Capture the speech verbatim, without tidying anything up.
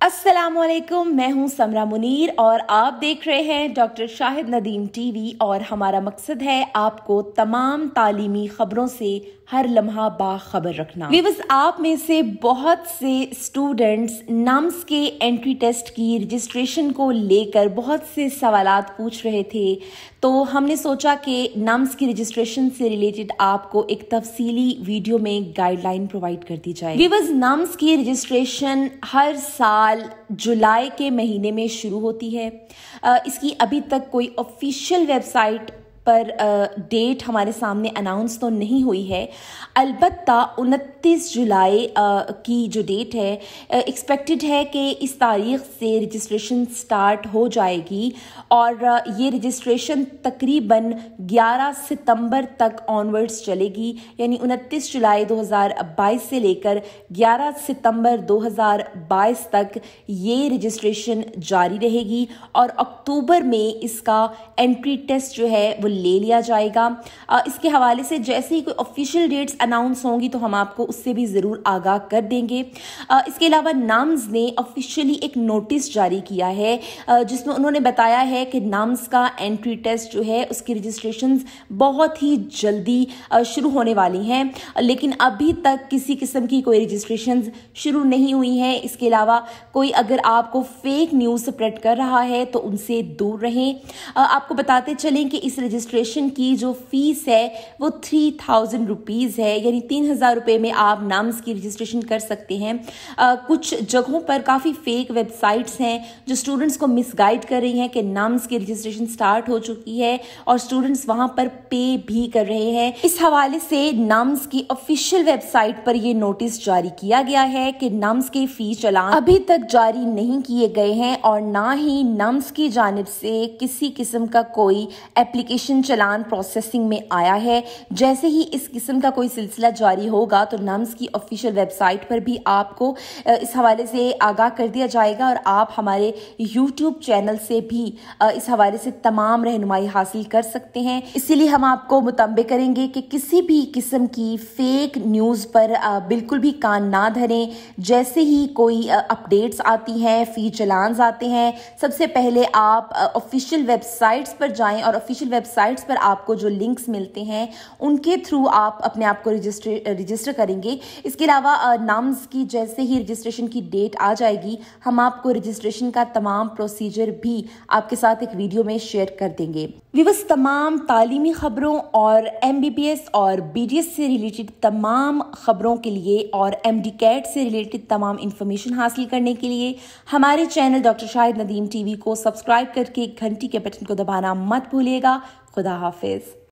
अस्सलाम वालेकुम, मैं हूं समरा मुनीर और आप देख रहे हैं डॉक्टर शाहिद नदीम टीवी। और हमारा मकसद है आपको तमाम तालीमी खबरों से हर लम्हा बाखबर रखना। व्यूअर्स, आप में से बहुत से स्टूडेंट्स नम्स के एंट्री टेस्ट की रजिस्ट्रेशन को लेकर बहुत से सवालात पूछ रहे थे, तो हमने सोचा कि नम्स की रजिस्ट्रेशन से रिलेटेड आपको एक तफसीली वीडियो में गाइडलाइन प्रोवाइड कर दी जाए। व्यूअर्स, नम्स की रजिस्ट्रेशन हर साल जुलाई के महीने में शुरू होती है। इसकी अभी तक कोई ऑफिशियल वेबसाइट पर डेट हमारे सामने अनाउंस तो नहीं हुई है। अलबत्ता उनतीस जुलाई की जो डेट है, एक्सपेक्टेड है कि इस तारीख से रजिस्ट्रेशन स्टार्ट हो जाएगी और ये रजिस्ट्रेशन तकरीबन ग्यारह सितंबर तक ऑनवर्ड्स चलेगी। यानी उनतीस जुलाई दो हज़ार बाईस से लेकर ग्यारह सितंबर दो हज़ार बाईस तक ये रजिस्ट्रेशन जारी रहेगी और अक्टूबर में इसका एंट्री टेस्ट जो है वो ले लिया जाएगा। इसके हवाले से जैसे ही कोई ऑफिशियल डेट्स अनाउंस होंगी तो हम आपको उससे भी ज़रूर आगाह कर देंगे। इसके अलावा नाम्स ने ऑफिशियली एक नोटिस जारी किया है जिसमें उन्होंने बताया है कि नाम्स का एंट्री टेस्ट जो है उसकी रजिस्ट्रेशंस बहुत ही जल्दी शुरू होने वाली हैं, लेकिन अभी तक किसी किस्म की कोई रजिस्ट्रेशंस शुरू नहीं हुई हैं। इसके अलावा कोई अगर आपको फेक न्यूज़ स्प्रेड कर रहा है तो उनसे दूर रहें। आपको बताते चलें कि इस रजिस्ट्रेशन की जो फीस है वो थ्री थाउजेंड रुपीज़ है, यानी तीन हज़ार रुपये में आप नाम्स की रजिस्ट्रेशन कर सकते हैं। आ, कुछ जगहों पर काफ़ी फेक वेबसाइट्स हैं जो स्टूडेंट्स को मिसगाइड कर रही हैं कि नाम्स की रजिस्ट्रेशन स्टार्ट हो चुकी है और स्टूडेंट्स वहां पर पे भी कर रहे हैं। इस हवाले से नाम्स की ऑफिशियल वेबसाइट पर यह नोटिस जारी किया गया है कि नाम्स के फीस चालान अभी तक जारी नहीं किए गए हैं और ना ही नाम्स की जानिब से किसी किस्म का कोई एप्लीकेशन चालान प्रोसेसिंग में आया है। जैसे ही इस किस्म का कोई सिलसिला जारी होगा तो नम्स की ऑफिशियल वेबसाइट पर भी आपको इस हवाले से आगाह कर दिया जाएगा और आप हमारे यूट्यूब चैनल से भी इस हवाले से तमाम रहनुमाई हासिल कर सकते हैं। इसीलिए हम आपको मुतंबे करेंगे कि किसी भी किस्म की फेक न्यूज़ पर बिल्कुल भी कान ना धरें। जैसे ही कोई अपडेट्स आती हैं, फी चालान्स आते हैं, सबसे पहले आप ऑफिशियल वेबसाइट्स पर जाएं और ऑफिशियल वेबसाइट्स पर आपको जो लिंक्स मिलते हैं उनके थ्रू आप अपने आप को रजिस्टर रजिस्टर करेंगे। इसके अलावा नाम्स की जैसे ही रजिस्ट्रेशन की डेट आ जाएगी हम आपको रजिस्ट्रेशन का तमाम प्रोसीजर भी आपके साथ एक वीडियो में शेयर कर देंगे। व्यूअर्स, तमाम तालीमी खबरों और एम बी बी एस और बी डी एस से रिलेटेड तमाम खबरों के लिए और एम डी कैट से रिलेटेड तमाम इंफॉर्मेशन हासिल करने के लिए हमारे channel doctor Shahid Nadeem TV को सब्सक्राइब करके घंटी के बटन को दबाना मत भूलिएगा। खुदा हाफिज।